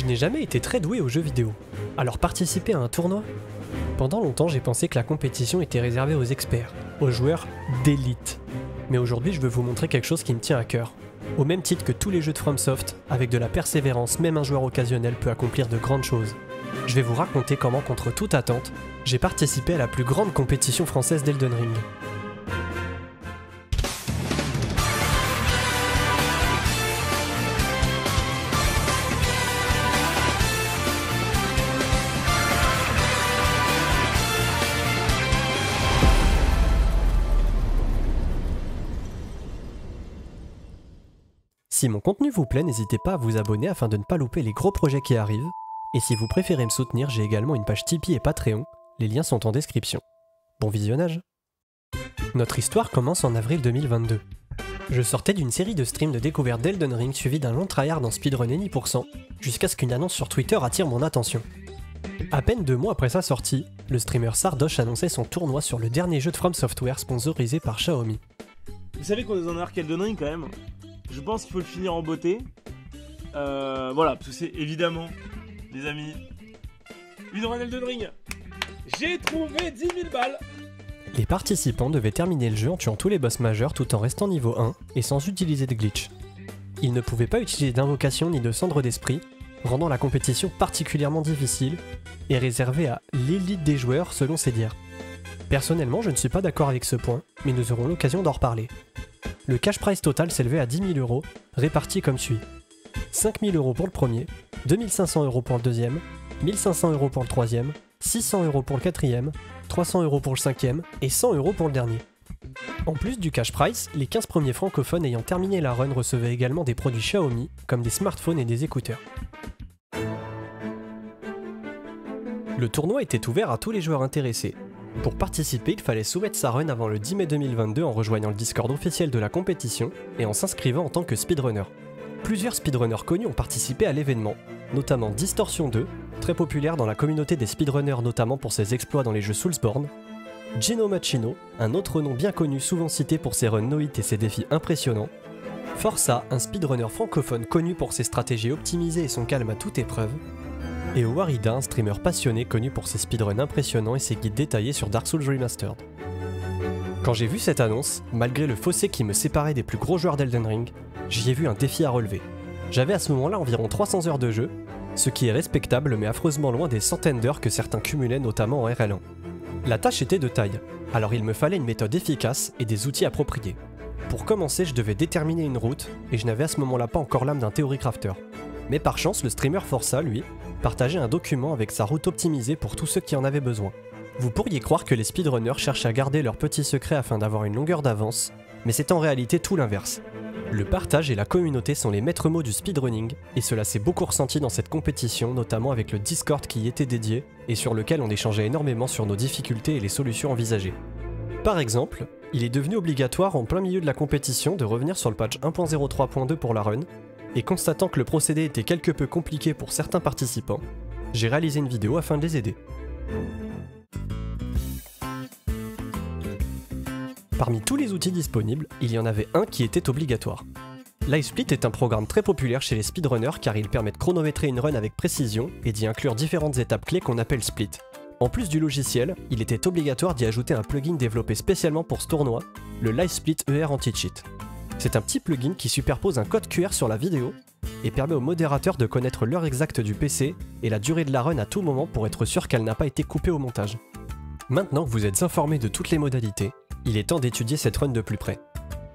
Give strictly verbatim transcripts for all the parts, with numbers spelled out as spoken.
n'ai jamais été très doué aux jeux vidéo, alors participer à un tournoi? Pendant longtemps j'ai pensé que la compétition était réservée aux experts, aux joueurs d'élite. Mais aujourd'hui je veux vous montrer quelque chose qui me tient à cœur. Au même titre que tous les jeux de FromSoft, avec de la persévérance, même un joueur occasionnel peut accomplir de grandes choses. Je vais vous raconter comment, contre toute attente, j'ai participé à la plus grande compétition française d'Elden Ring. Si mon contenu vous plaît, n'hésitez pas à vous abonner afin de ne pas louper les gros projets qui arrivent. Et si vous préférez me soutenir, j'ai également une page Tipeee et Patreon, les liens sont en description. Bon visionnage! Notre histoire commence en avril deux mille vingt-deux. Je sortais d'une série de streams de découverte d'Elden Ring suivi d'un long tryhard en speedrun any pour cent, jusqu'à ce qu'une annonce sur Twitter attire mon attention. À peine deux mois après sa sortie, le streamer Sardoche annonçait son tournoi sur le dernier jeu de From Software sponsorisé par Xiaomi. Vous savez qu'on est dans un arc Elden Ring quand même. Je pense qu'il faut le finir en beauté. Euh, voilà, parce que c'est évidemment, les amis, une run Elden Ring. J'ai trouvé dix mille balles. Les participants devaient terminer le jeu en tuant tous les boss majeurs tout en restant niveau un et sans utiliser de glitch. Ils ne pouvaient pas utiliser d'invocation ni de cendre d'esprit, rendant la compétition particulièrement difficile et réservée à l'élite des joueurs selon ses dires. Personnellement, je ne suis pas d'accord avec ce point, mais nous aurons l'occasion d'en reparler. Le cash prize total s'élevait à dix mille euros, répartis comme suit. cinq mille euros pour le premier, deux mille cinq cents euros pour le deuxième, mille cinq cents euros pour le troisième, six cents euros pour le quatrième, trois cents euros pour le cinquième et cent euros pour le dernier. En plus du cash prize, les quinze premiers francophones ayant terminé la run recevaient également des produits Xiaomi, comme des smartphones et des écouteurs. Le tournoi était ouvert à tous les joueurs intéressés. Pour participer, il fallait soumettre sa run avant le dix mai deux mille vingt-deux en rejoignant le Discord officiel de la compétition et en s'inscrivant en tant que speedrunner. Plusieurs speedrunners connus ont participé à l'événement, notamment Distortion deux, très populaire dans la communauté des speedrunners notamment pour ses exploits dans les jeux Soulsborne, Gino Machino, un autre nom bien connu souvent cité pour ses runs no-hit et ses défis impressionnants, Forza, un speedrunner francophone connu pour ses stratégies optimisées et son calme à toute épreuve, et Warida, un streamer passionné connu pour ses speedruns impressionnants et ses guides détaillés sur Dark Souls Remastered. Quand j'ai vu cette annonce, malgré le fossé qui me séparait des plus gros joueurs d'Elden Ring, j'y ai vu un défi à relever. J'avais à ce moment-là environ trois cents heures de jeu, ce qui est respectable mais affreusement loin des centaines d'heures que certains cumulaient notamment en R L un. La tâche était de taille, alors il me fallait une méthode efficace et des outils appropriés. Pour commencer, je devais déterminer une route, et je n'avais à ce moment-là pas encore l'âme d'un theory crafter. Mais par chance, le streamer Forza, lui, partageait un document avec sa route optimisée pour tous ceux qui en avaient besoin. Vous pourriez croire que les speedrunners cherchent à garder leurs petits secrets afin d'avoir une longueur d'avance, mais c'est en réalité tout l'inverse. Le partage et la communauté sont les maîtres mots du speedrunning, et cela s'est beaucoup ressenti dans cette compétition, notamment avec le Discord qui y était dédié, et sur lequel on échangeait énormément sur nos difficultés et les solutions envisagées. Par exemple, il est devenu obligatoire en plein milieu de la compétition de revenir sur le patch un point zéro trois point deux pour la run, et constatant que le procédé était quelque peu compliqué pour certains participants, j'ai réalisé une vidéo afin de les aider. Parmi tous les outils disponibles, il y en avait un qui était obligatoire. LiveSplit est un programme très populaire chez les speedrunners car il permet de chronométrer une run avec précision et d'y inclure différentes étapes clés qu'on appelle split. En plus du logiciel, il était obligatoire d'y ajouter un plugin développé spécialement pour ce tournoi, le LiveSplit E R Anti-Cheat. C'est un petit plugin qui superpose un code Q R sur la vidéo et permet au modérateur de connaître l'heure exacte du P C et la durée de la run à tout moment pour être sûr qu'elle n'a pas été coupée au montage. Maintenant que vous êtes informé de toutes les modalités, il est temps d'étudier cette run de plus près.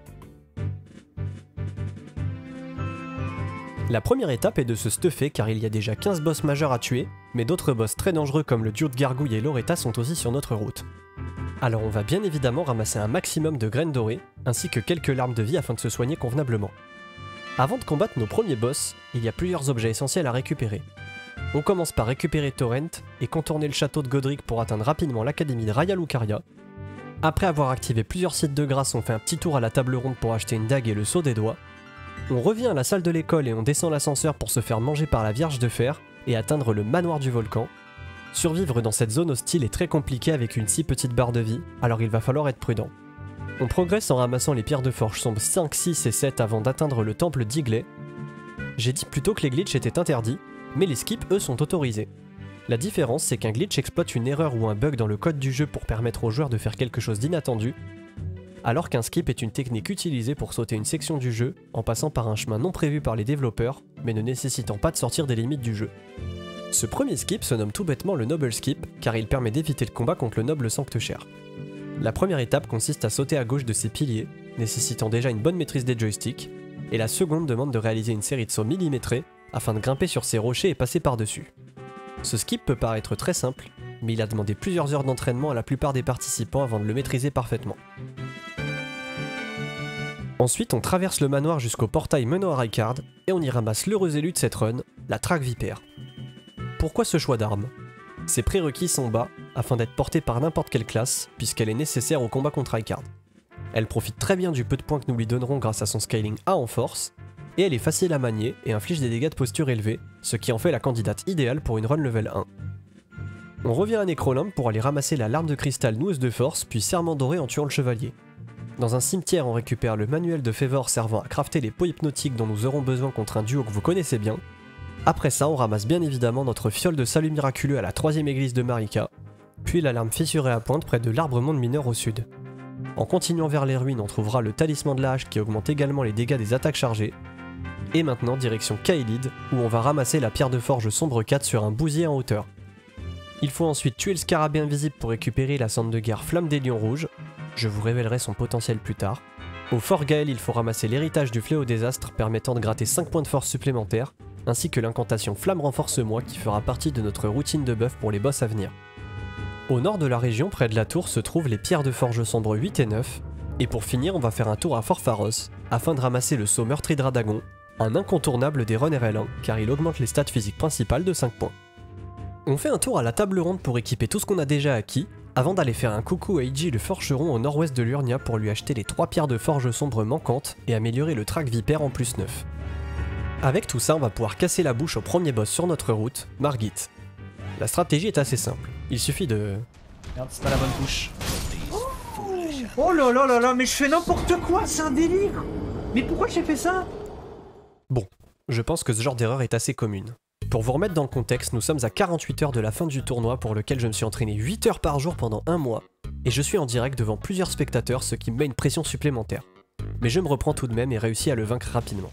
La première étape est de se stuffer car il y a déjà quinze boss majeurs à tuer, mais d'autres boss très dangereux comme le duo de Gargouille et Loretta sont aussi sur notre route. Alors on va bien évidemment ramasser un maximum de graines dorées, ainsi que quelques larmes de vie afin de se soigner convenablement. Avant de combattre nos premiers boss, il y a plusieurs objets essentiels à récupérer. On commence par récupérer Torrent et contourner le château de Godric pour atteindre rapidement l'académie de Raya Lucaria. Après avoir activé plusieurs sites de grâce, on fait un petit tour à la table ronde pour acheter une dague et le sceau des doigts. On revient à la salle de l'école et on descend l'ascenseur pour se faire manger par la Vierge de Fer et atteindre le manoir du volcan. Survivre dans cette zone hostile est très compliqué avec une si petite barre de vie, alors il va falloir être prudent. On progresse en ramassant les pierres de forge sombres cinq, six et sept avant d'atteindre le temple d'Iglay. J'ai dit plutôt que les glitches étaient interdits, mais les skips eux sont autorisés. La différence c'est qu'un glitch exploite une erreur ou un bug dans le code du jeu pour permettre aux joueurs de faire quelque chose d'inattendu, alors qu'un skip est une technique utilisée pour sauter une section du jeu en passant par un chemin non prévu par les développeurs, mais ne nécessitant pas de sortir des limites du jeu. Ce premier skip se nomme tout bêtement le Noble Skip, car il permet d'éviter le combat contre le noble sanctuaire. La première étape consiste à sauter à gauche de ces piliers, nécessitant déjà une bonne maîtrise des joysticks, et la seconde demande de réaliser une série de sauts millimétrés afin de grimper sur ces rochers et passer par-dessus. Ce skip peut paraître très simple, mais il a demandé plusieurs heures d'entraînement à la plupart des participants avant de le maîtriser parfaitement. Ensuite, on traverse le manoir jusqu'au portail menant à Rykard, et on y ramasse l'heureux élu de cette run, la Traque Vipère. Pourquoi ce choix d'arme? Ses prérequis sont bas, afin d'être portée par n'importe quelle classe, puisqu'elle est nécessaire au combat contre Rykard. Elle profite très bien du peu de points que nous lui donnerons grâce à son scaling A en force, et elle est facile à manier et inflige des dégâts de posture élevés, ce qui en fait la candidate idéale pour une run level un. On revient à Necrolimbe pour aller ramasser la larme de cristal noueuse de force, puis serment doré en tuant le chevalier. Dans un cimetière, on récupère le manuel de Fevor servant à crafter les pots hypnotiques dont nous aurons besoin contre un duo que vous connaissez bien. Après ça, on ramasse bien évidemment notre fiole de salut miraculeux à la troisième église de Marika, puis la larme fissurée à pointe près de l'arbre monde mineur au sud. En continuant vers les ruines, on trouvera le talisman de la hache qui augmente également les dégâts des attaques chargées. Et maintenant, direction Kaelid, où on va ramasser la pierre de forge sombre quatre sur un bousier en hauteur. Il faut ensuite tuer le scarabée invisible pour récupérer la cendre de guerre Flamme des Lions Rouges. Je vous révélerai son potentiel plus tard. Au Fort Gaël, il faut ramasser l'héritage du fléau désastre permettant de gratter cinq points de force supplémentaires, ainsi que l'incantation Flamme Renforce-moi qui fera partie de notre routine de buff pour les boss à venir. Au nord de la région, près de la tour, se trouvent les pierres de forge sombre huit et neuf, et pour finir on va faire un tour à Fort Pharos, afin de ramasser le saut meurtrier de Radagon, un incontournable des runs R L un, car il augmente les stats physiques principales de cinq points. On fait un tour à la table ronde pour équiper tout ce qu'on a déjà acquis, avant d'aller faire un coucou à Eiji le forgeron au nord-ouest de Liurnia pour lui acheter les trois pierres de forge sombre manquantes et améliorer le track vipère en plus neuf. Avec tout ça, on va pouvoir casser la bouche au premier boss sur notre route, Margit. La stratégie est assez simple, il suffit de... Merde, c'est pas la bonne touche. Oh là là là là, mais je fais n'importe quoi, c'est un délire. Mais pourquoi j'ai fait ça? Bon, je pense que ce genre d'erreur est assez commune. Pour vous remettre dans le contexte, nous sommes à quarante-huit heures de la fin du tournoi pour lequel je me suis entraîné huit heures par jour pendant un mois, et je suis en direct devant plusieurs spectateurs, ce qui me met une pression supplémentaire. Mais je me reprends tout de même et réussis à le vaincre rapidement.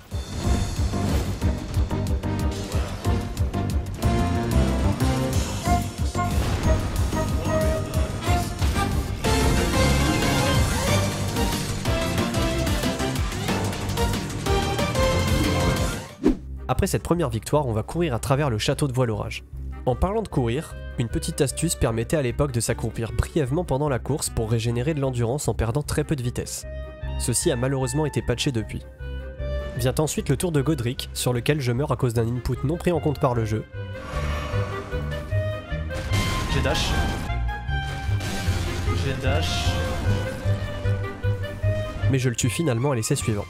Après cette première victoire, on va courir à travers le château de Voile-Orage. En parlant de courir, une petite astuce permettait à l'époque de s'accroupir brièvement pendant la course pour régénérer de l'endurance en perdant très peu de vitesse. Ceci a malheureusement été patché depuis. Vient ensuite le tour de Godric, sur lequel je meurs à cause d'un input non pris en compte par le jeu. J'ai dash. J'ai dash. Mais je le tue finalement à l'essai suivant.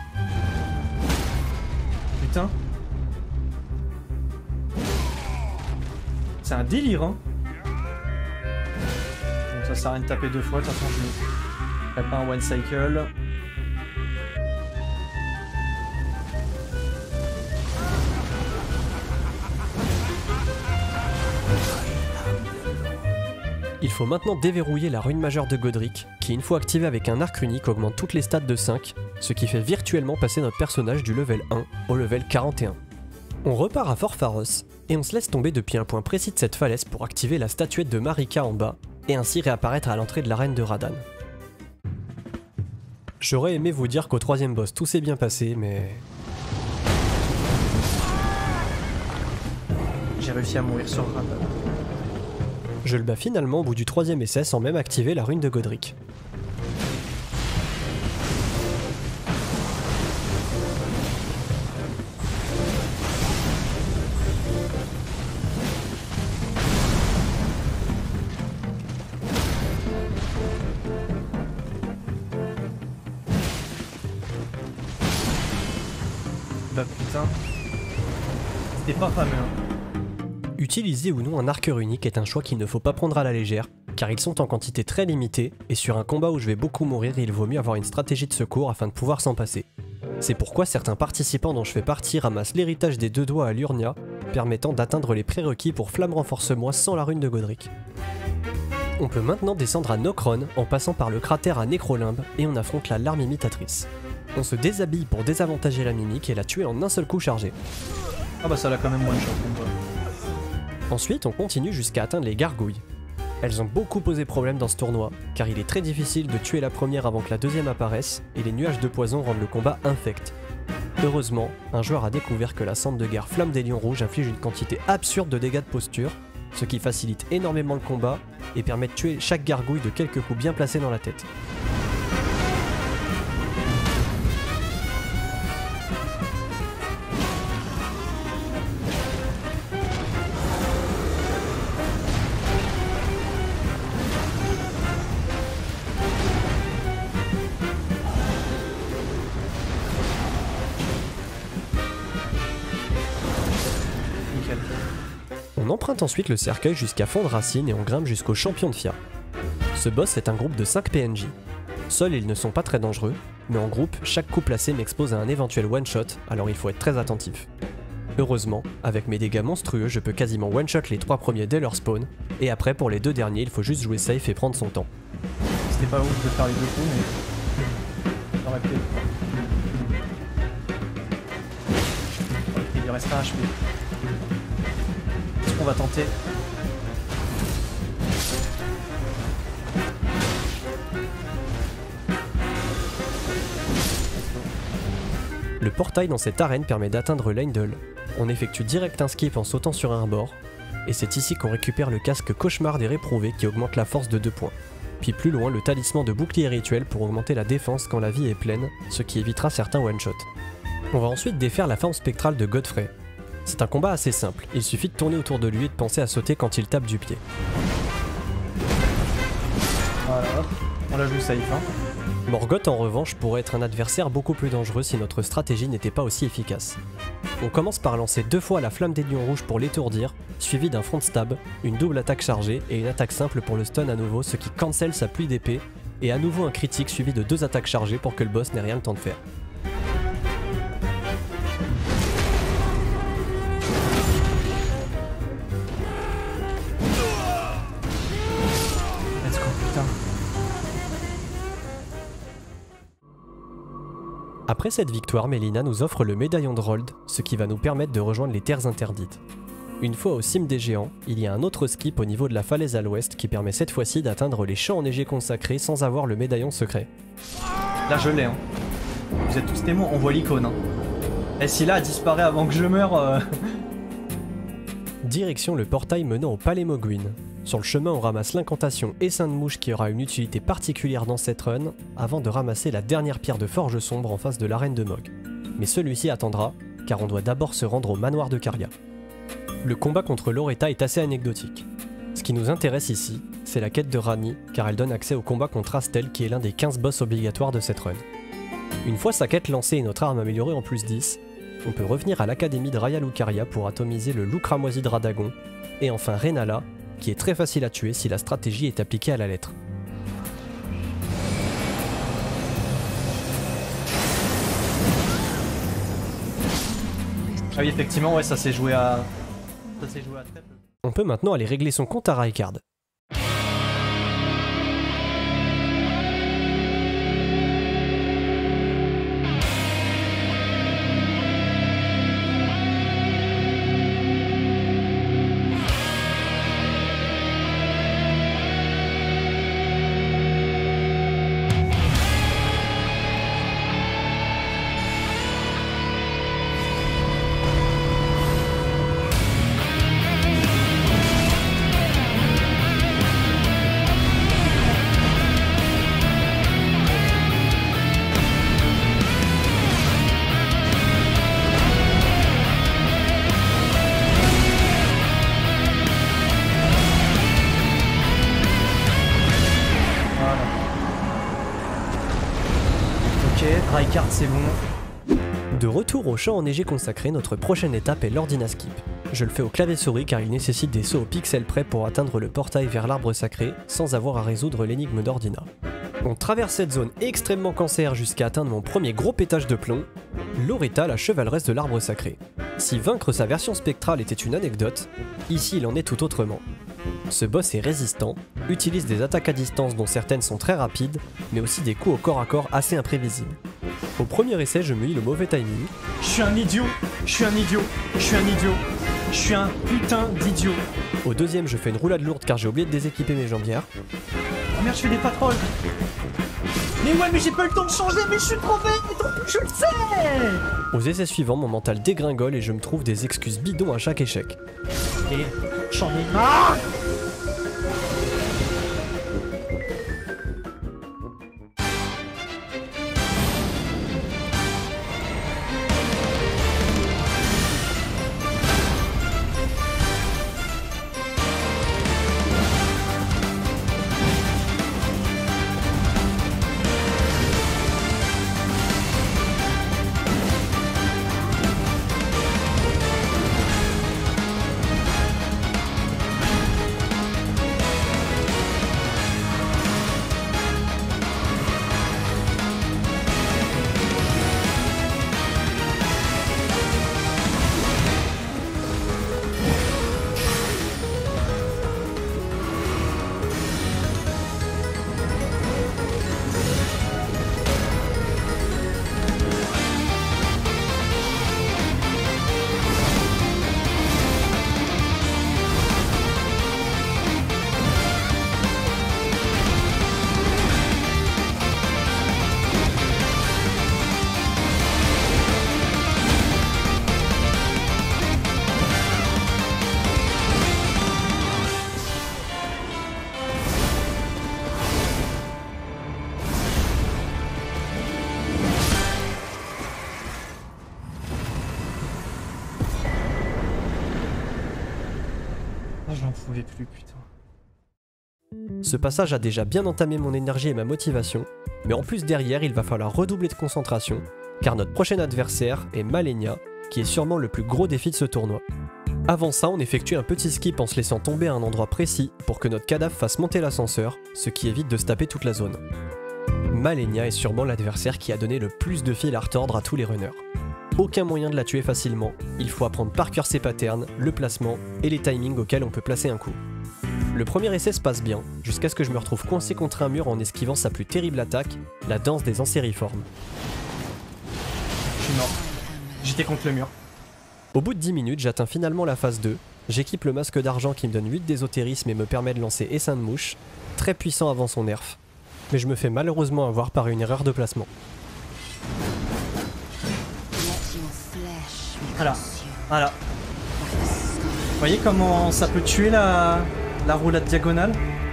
Putain. C'est un délire, hein. Donc ça sert à rien de taper deux fois, de toute façon je ne ferai pas un one cycle. Il faut maintenant déverrouiller la rune majeure de Godric, qui une fois activée avec un arc unique augmente toutes les stats de cinq, ce qui fait virtuellement passer notre personnage du level un au level quarante et un. On repart à Fort Pharos, et on se laisse tomber depuis un point précis de cette falaise pour activer la statuette de Marika en bas, et ainsi réapparaître à l'entrée de l'arène de Radan. J'aurais aimé vous dire qu'au troisième boss tout s'est bien passé, mais... J'ai réussi à mourir sur Radan. Je le bats finalement au bout du troisième essai sans même activer la rune de Godric. Bah putain. C'était pas fameux, hein. Utiliser ou non un arqueur unique est un choix qu'il ne faut pas prendre à la légère, car ils sont en quantité très limitée, et sur un combat où je vais beaucoup mourir, il vaut mieux avoir une stratégie de secours afin de pouvoir s'en passer. C'est pourquoi certains participants dont je fais partie ramassent l'héritage des deux doigts à Liurnia, permettant d'atteindre les prérequis pour Flamme Renforce-moi sans la rune de Godric. On peut maintenant descendre à Nokron en passant par le cratère à Nécrolimbe et on affronte la larme imitatrice. On se déshabille pour désavantager la mimique et la tuer en un seul coup chargé. Ah bah ça l'a quand même one shot donc ouais. Ensuite on continue jusqu'à atteindre les gargouilles. Elles ont beaucoup posé problème dans ce tournoi, car il est très difficile de tuer la première avant que la deuxième apparaisse, et les nuages de poison rendent le combat infect. Heureusement, un joueur a découvert que la cendre de guerre Flamme des Lions Rouges inflige une quantité absurde de dégâts de posture, ce qui facilite énormément le combat et permet de tuer chaque gargouille de quelques coups bien placés dans la tête. On emprunte ensuite le cercueil jusqu'à Fond de Racine et on grimpe jusqu'au champion de Fia. Ce boss est un groupe de cinq P N J. Seuls ils ne sont pas très dangereux, mais en groupe, chaque coup placé m'expose à un éventuel one-shot, alors il faut être très attentif. Heureusement, avec mes dégâts monstrueux, je peux quasiment one-shot les trois premiers dès leur spawn, et après pour les deux derniers, il faut juste jouer safe et prendre son temps. C'était pas ouf de faire les deux coups, mais... J'aurais pu. Il lui reste un H P. On va tenter. Le portail dans cette arène permet d'atteindre Leyndell. On effectue direct un skip en sautant sur un rebord, et c'est ici qu'on récupère le casque Cauchemar des Réprouvés qui augmente la force de deux points. Puis plus loin, le talisman de bouclier rituel pour augmenter la défense quand la vie est pleine, ce qui évitera certains one-shots. On va ensuite défaire la forme spectrale de Godfrey. C'est un combat assez simple, il suffit de tourner autour de lui et de penser à sauter quand il tape du pied. Voilà, on la joue safe hein. Morgoth en revanche pourrait être un adversaire beaucoup plus dangereux si notre stratégie n'était pas aussi efficace. On commence par lancer deux fois la flamme des lions rouges pour l'étourdir, suivi d'un front stab, une double attaque chargée et une attaque simple pour le stun à nouveau, ce qui cancelle sa pluie d'épée, et à nouveau un critique suivi de deux attaques chargées pour que le boss n'ait rien le temps de faire. Après cette victoire, Melina nous offre le médaillon de Rold, ce qui va nous permettre de rejoindre les terres interdites. Une fois au cime des géants, il y a un autre skip au niveau de la falaise à l'ouest qui permet cette fois-ci d'atteindre les champs enneigés consacrés sans avoir le médaillon secret. Là je l'ai hein. Vous êtes tous témoins, on voit l'icône hein. Et si là elle disparaît avant que je meure... Euh... Direction le portail menant au palais Mogwin. Sur le chemin, on ramasse l'incantation Essaim de mouche qui aura une utilité particulière dans cette run, avant de ramasser la dernière pierre de forge sombre en face de l'arène de Mog. Mais celui-ci attendra, car on doit d'abord se rendre au manoir de Caria. Le combat contre Loretta est assez anecdotique. Ce qui nous intéresse ici, c'est la quête de Ranni, car elle donne accès au combat contre Astel qui est l'un des quinze boss obligatoires de cette run. Une fois sa quête lancée et notre arme améliorée en plus dix, on peut revenir à l'académie de Raya Lucaria pour atomiser le loup cramoisi de Radagon, et enfin Renala, qui est très facile à tuer si la stratégie est appliquée à la lettre. Ah oui effectivement ouais ça s'est joué à... ça s'est joué à très peu. On peut maintenant aller régler son compte à Raikard. Raikard c'est bon. De retour au champ enneigé consacré, notre prochaine étape est l'Ordina Skip. Je le fais au clavier souris car il nécessite des sauts au pixel près pour atteindre le portail vers l'arbre sacré sans avoir à résoudre l'énigme d'Ordina. On traverse cette zone extrêmement cancer jusqu'à atteindre mon premier gros pétage de plomb, Loretta, la chevaleresse de l'arbre sacré. Si vaincre sa version spectrale était une anecdote, ici il en est tout autrement. Ce boss est résistant, utilise des attaques à distance dont certaines sont très rapides, mais aussi des coups au corps à corps assez imprévisibles. Au premier essai, je me lis le mauvais timing. Je suis un idiot, je suis un idiot, je suis un idiot, je suis un putain d'idiot. Au deuxième, je fais une roulade lourde car j'ai oublié de déséquiper mes jambières. Oh merde, je fais des patrouilles. Mais ouais, mais j'ai pas eu le temps de changer, mais je suis trop bête, je le sais. Aux essais suivants, mon mental dégringole et je me trouve des excuses bidons à chaque échec. Et j'en ai marre. J'en pouvais plus, putain. Ce passage a déjà bien entamé mon énergie et ma motivation, mais en plus derrière il va falloir redoubler de concentration, car notre prochain adversaire est Malenia, qui est sûrement le plus gros défi de ce tournoi. Avant ça, on effectue un petit skip en se laissant tomber à un endroit précis pour que notre cadavre fasse monter l'ascenseur, ce qui évite de se taper toute la zone. Malenia est sûrement l'adversaire qui a donné le plus de fil à retordre à tous les runners. Aucun moyen de la tuer facilement, il faut apprendre par cœur ses patterns, le placement et les timings auxquels on peut placer un coup. Le premier essai se passe bien, jusqu'à ce que je me retrouve coincé contre un mur en esquivant sa plus terrible attaque, la danse des ancériformes. Je suis mort. J'étais contre le mur. Au bout de dix minutes, j'atteins finalement la phase deux, j'équipe le masque d'argent qui me donne huit d'ésotérisme et me permet de lancer Essaim de mouche, très puissant avant son nerf, mais je me fais malheureusement avoir par une erreur de placement. Voilà, voilà. Vous voyez comment ça peut tuer la, la roulade diagonale?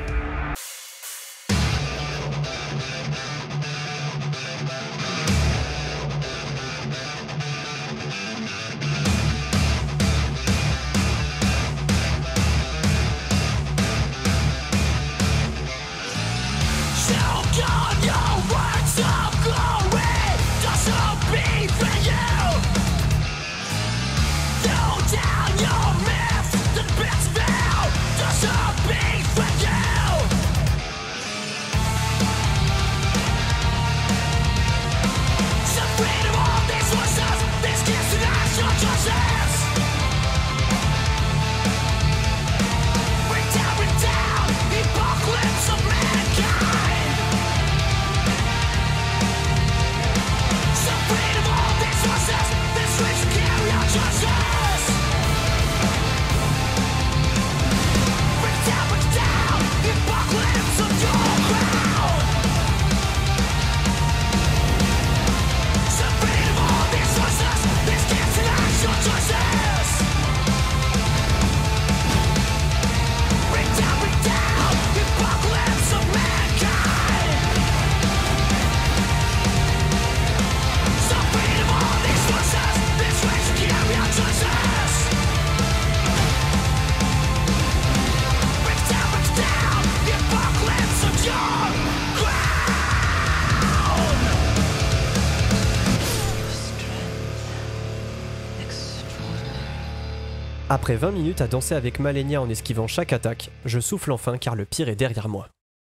Après vingt minutes à danser avec Malenia en esquivant chaque attaque, je souffle enfin car le pire est derrière moi.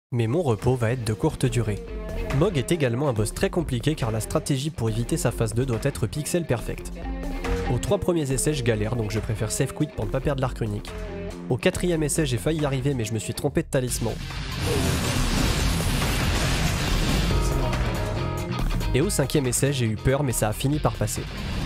Mais mon repos va être de courte durée. Mog est également un boss très compliqué car la stratégie pour éviter sa phase deux doit être pixel perfect. Aux trois premiers essais je galère donc je préfère save quit pour ne pas perdre l'arc runique. Au quatrième essai j'ai failli y arriver mais je me suis trompé de talisman. Et au cinquième essai j'ai eu peur mais ça a fini par passer.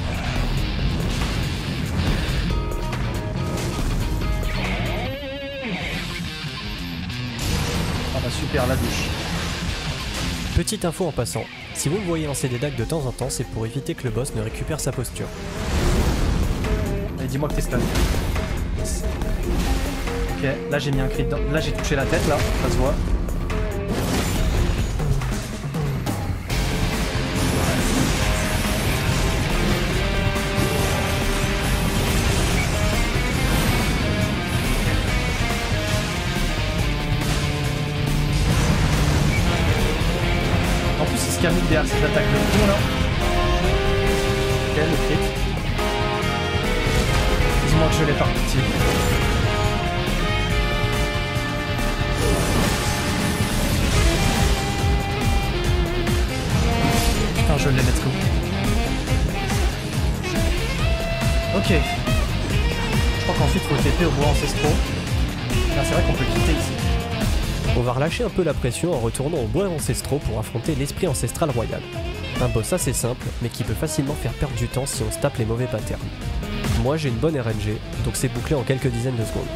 Ah bah super la douche. Petite info en passant, si vous me voyez lancer des dagues de temps en temps c'est pour éviter que le boss ne récupère sa posture. Allez dis-moi que t'es stun. Ok, là j'ai mis un crit dedans. Là j'ai touché la tête là, ça se voit. En plus il se camille derrière cette attaque de con là. Ok, le crit. Dis-moi que je l'ai par pitié. Putain, je l'ai, let's go. Ok. Je crois qu'ensuite il faut T P au bois ancestraux. Là c'est vrai qu'on peut quitter ici. On va relâcher un peu la pression en retournant aux bois ancestraux pour affronter l'esprit ancestral royal. Un boss assez simple, mais qui peut facilement faire perdre du temps si on se tape les mauvais patterns. Moi j'ai une bonne R N G, donc c'est bouclé en quelques dizaines de secondes.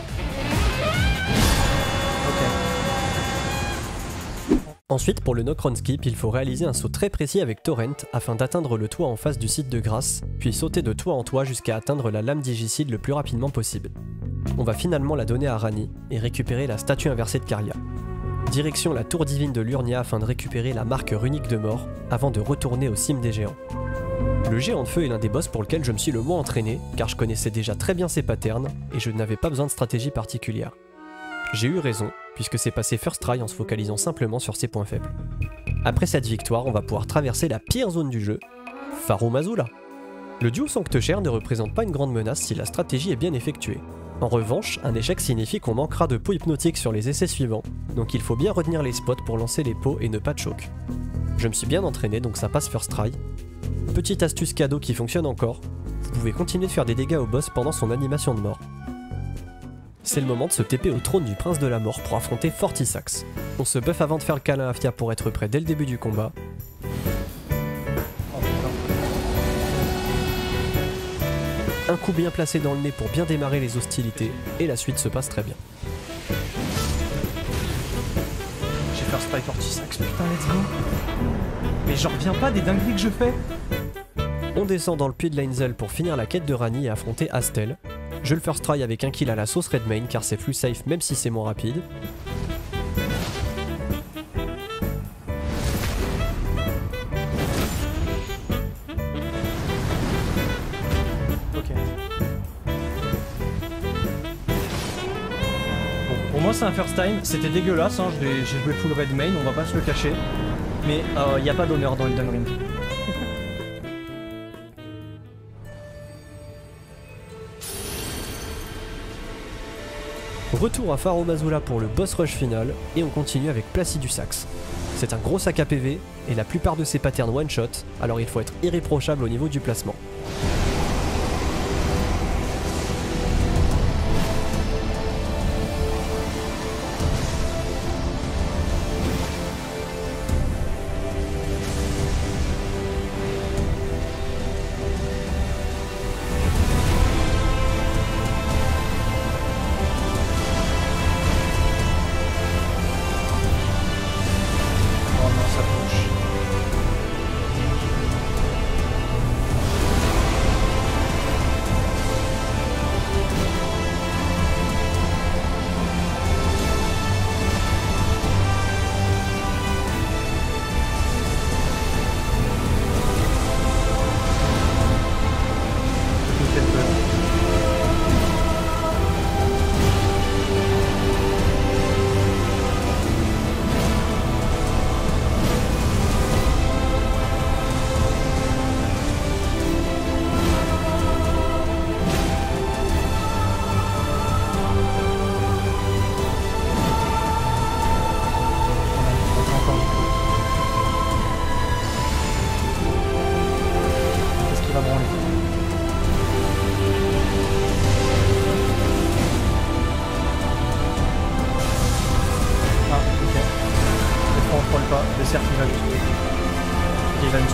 Ok. Ensuite pour le Nocron Skip, il faut réaliser un saut très précis avec Torrent afin d'atteindre le toit en face du site de grâce, puis sauter de toit en toit jusqu'à atteindre la lame digicide le plus rapidement possible. On va finalement la donner à Ranni et récupérer la statue inversée de Caria. Direction la tour divine de Lurnia afin de récupérer la marque runique de mort, avant de retourner au cime des géants. Le géant de feu est l'un des boss pour lequel je me suis le moins entraîné, car je connaissais déjà très bien ses patterns, et je n'avais pas besoin de stratégie particulière. J'ai eu raison, puisque c'est passé first try en se focalisant simplement sur ses points faibles. Après cette victoire, on va pouvoir traverser la pire zone du jeu, Farum Azula. Le duo Sancte-Cher ne représente pas une grande menace si la stratégie est bien effectuée. En revanche, un échec signifie qu'on manquera de pots hypnotiques sur les essais suivants, donc il faut bien retenir les spots pour lancer les pots et ne pas de choc. Je me suis bien entraîné donc ça passe first try. Petite astuce cadeau qui fonctionne encore, vous pouvez continuer de faire des dégâts au boss pendant son animation de mort. C'est le moment de se T P au trône du prince de la mort pour affronter Fortisax. On se buff avant de faire le câlin à Fia pour être prêt dès le début du combat. Un coup bien placé dans le nez pour bien démarrer les hostilités, et la suite se passe très bien. J'ai first try Fortisax, putain let's go. Mais j'en reviens pas des dingueries que je fais. On descend dans le puits de l'Ainsel pour finir la quête de Ranni et affronter Astel. Je le first try avec un kill à la sauce Redmayne car c'est plus safe même si c'est moins rapide. Ok. Bon, pour moi c'est un first time, c'était dégueulasse, hein. J'ai joué full Redmayne, on va pas se le cacher. Mais il euh, n'y a pas d'honneur dans Elden Ring. Retour à Farum Azula pour le boss rush final, et on continue avec Placidusax. C'est un gros sac à P V, et la plupart de ses patterns one shot, alors il faut être irréprochable au niveau du placement.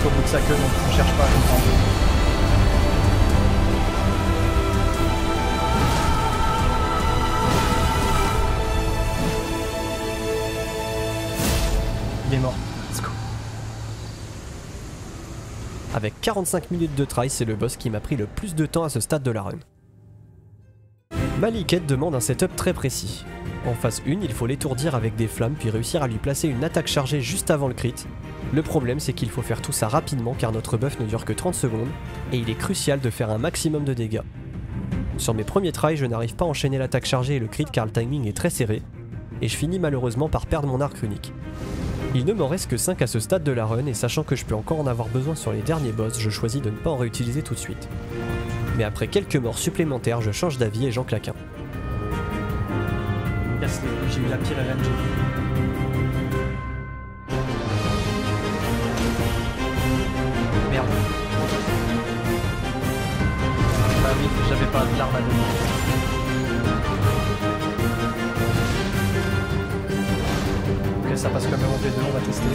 jusqu'au bout de sa queue, donc on cherche pas à comprendre. Il est mort. Let's go. Avec quarante-cinq minutes de try, c'est le boss qui m'a pris le plus de temps à ce stade de la run. Maliket demande un setup très précis. En phase un, il faut l'étourdir avec des flammes puis réussir à lui placer une attaque chargée juste avant le crit. Le problème c'est qu'il faut faire tout ça rapidement car notre buff ne dure que trente secondes et il est crucial de faire un maximum de dégâts. Sur mes premiers tries, je n'arrive pas à enchaîner l'attaque chargée et le crit car le timing est très serré et je finis malheureusement par perdre mon arc runique. Il ne m'en reste que cinq à ce stade de la run et sachant que je peux encore en avoir besoin sur les derniers boss, je choisis de ne pas en réutiliser tout de suite. Mais après quelques morts supplémentaires, je change d'avis et j'en claque un. Yes, j'ai eu la pire R N G. Merde. Bah oui, j'avais pas d'arme à deux. Ok, ça passe quand même en V deux, on va tester.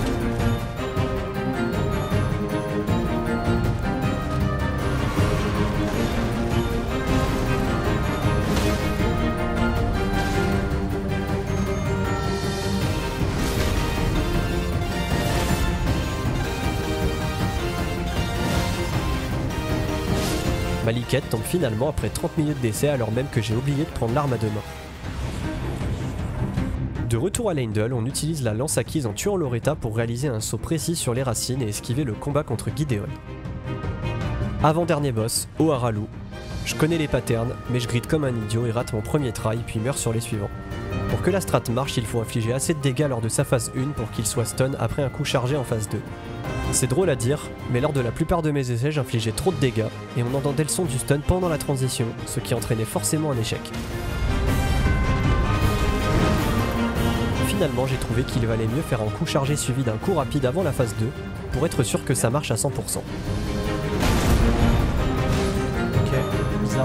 Maliket tombe finalement après trente minutes d'essai alors même que j'ai oublié de prendre l'arme à deux mains. De retour à Leyndell, on utilise la lance acquise en tuant Loretta pour réaliser un saut précis sur les racines et esquiver le combat contre Gideon. Avant-dernier boss, Oaralu. Je connais les patterns, mais je gride comme un idiot et rate mon premier try puis meurs sur les suivants. Pour que la strat marche, il faut infliger assez de dégâts lors de sa phase un pour qu'il soit stun après un coup chargé en phase deux. C'est drôle à dire, mais lors de la plupart de mes essais, j'infligeais trop de dégâts et on entendait le son du stun pendant la transition, ce qui entraînait forcément un échec. Finalement, j'ai trouvé qu'il valait mieux faire un coup chargé suivi d'un coup rapide avant la phase deux pour être sûr que ça marche à cent pour cent. Ok, bizarre.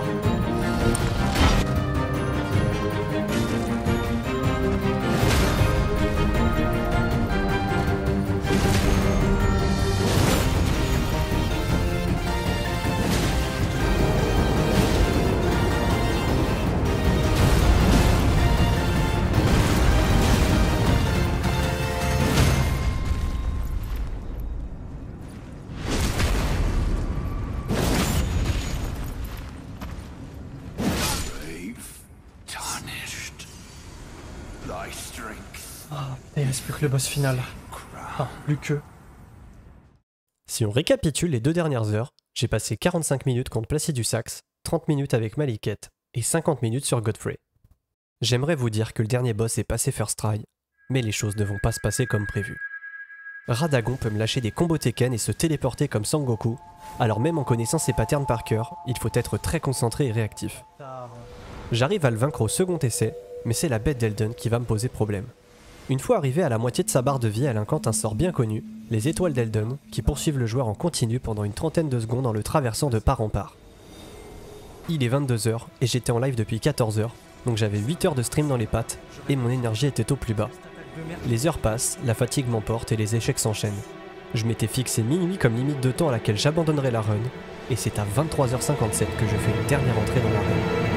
Ah, il reste plus que le boss final. Ah, plus que. Si on récapitule les deux dernières heures, j'ai passé quarante-cinq minutes contre Placidusax, trente minutes avec Maliket et cinquante minutes sur Godfrey. J'aimerais vous dire que le dernier boss est passé first try, mais les choses ne vont pas se passer comme prévu. Radagon peut me lâcher des combos Tekken et se téléporter comme Sangoku, alors même en connaissant ses patterns par cœur, il faut être très concentré et réactif. J'arrive à le vaincre au second essai, mais c'est la bête d'Elden qui va me poser problème. Une fois arrivé à la moitié de sa barre de vie, elle incante un sort bien connu, les étoiles d'Elden, qui poursuivent le joueur en continu pendant une trentaine de secondes en le traversant de part en part. Il est vingt-deux heures et j'étais en live depuis quatorze heures, donc j'avais huit heures de stream dans les pattes et mon énergie était au plus bas. Les heures passent, la fatigue m'emporte et les échecs s'enchaînent. Je m'étais fixé minuit comme limite de temps à laquelle j'abandonnerai la run, et c'est à vingt-trois heures cinquante-sept que je fais une dernière entrée dans la run.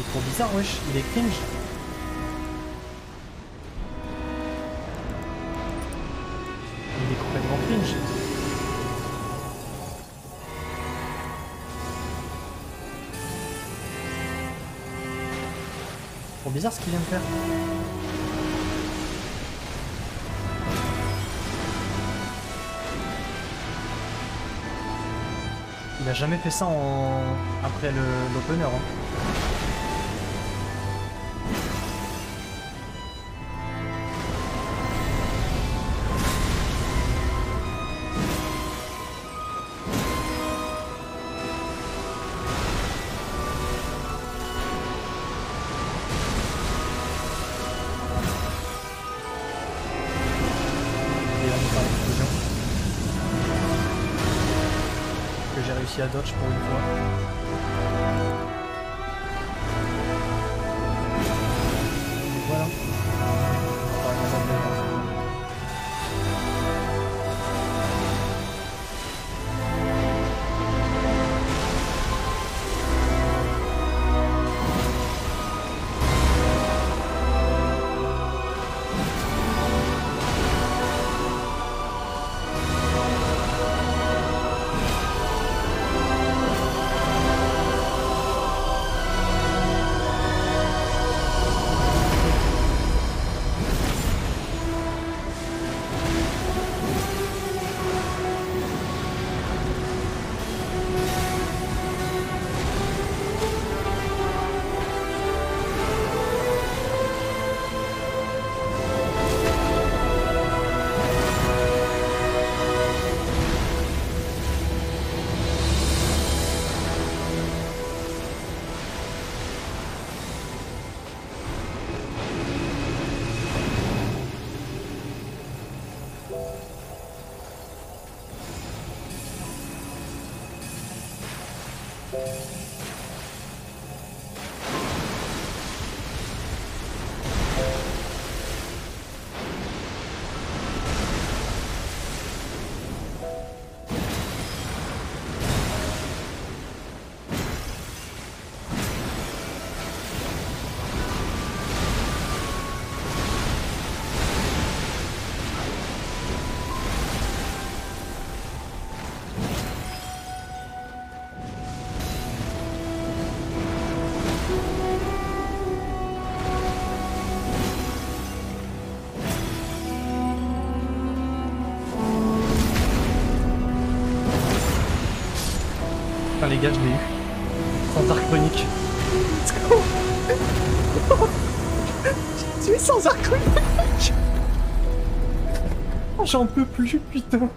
trop bizarre, wesh, il est cringe. Il est complètement cringe. Trop bizarre ce qu'il vient de faire. Il a jamais fait ça en... après l'opener. Hein. J'ai réussi à dodge pour une fois. Et voilà. On va faire un exemple. Enfin les gars, je l'ai eu. Sans arc runique. Let's go. J'ai tué sans arc runique. Oh, j'en peux plus, putain.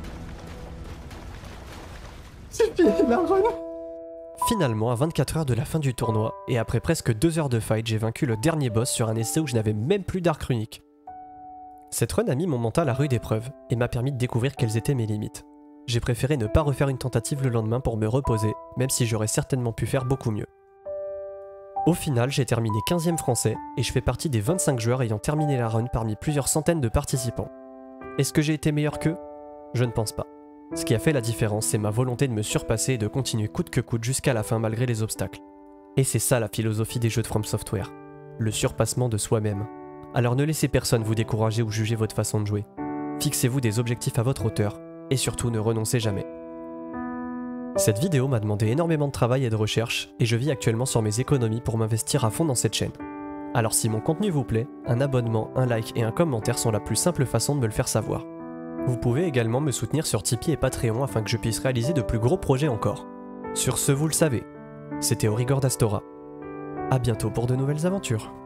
C'est fini la run. Finalement, à vingt-quatre heures de la fin du tournoi, et après presque deux heures de fight, j'ai vaincu le dernier boss sur un essai où je n'avais même plus d'arc runique. Cette run a mis mon mental à rude épreuve, et m'a permis de découvrir quelles étaient mes limites. J'ai préféré ne pas refaire une tentative le lendemain pour me reposer, même si j'aurais certainement pu faire beaucoup mieux. Au final, j'ai terminé quinzième français, et je fais partie des vingt-cinq joueurs ayant terminé la run parmi plusieurs centaines de participants. Est-ce que j'ai été meilleur qu'eux? Je ne pense pas. Ce qui a fait la différence, c'est ma volonté de me surpasser et de continuer coûte que coûte jusqu'à la fin malgré les obstacles. Et c'est ça la philosophie des jeux de From Software, le surpassement de soi-même. Alors ne laissez personne vous décourager ou juger votre façon de jouer. Fixez-vous des objectifs à votre hauteur, et surtout ne renoncez jamais. Cette vidéo m'a demandé énormément de travail et de recherche, et je vis actuellement sur mes économies pour m'investir à fond dans cette chaîne. Alors si mon contenu vous plaît, un abonnement, un like et un commentaire sont la plus simple façon de me le faire savoir. Vous pouvez également me soutenir sur Tipeee et Patreon afin que je puisse réaliser de plus gros projets encore. Sur ce, vous le savez, c'était Aurigor d'Astora. A bientôt pour de nouvelles aventures.